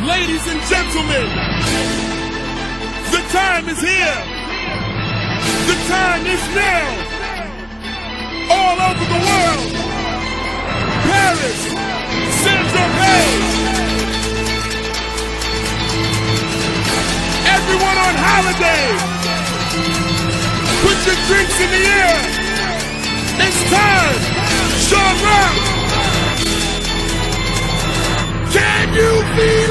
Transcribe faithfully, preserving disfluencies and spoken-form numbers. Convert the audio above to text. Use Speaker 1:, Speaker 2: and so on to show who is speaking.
Speaker 1: Ladies and gentlemen, the time is here. The time is now. All over the world. Paris, Saint-Tropez. Everyone on holiday. Put your drinks in the air. It's time. Sean Rock. Can you feel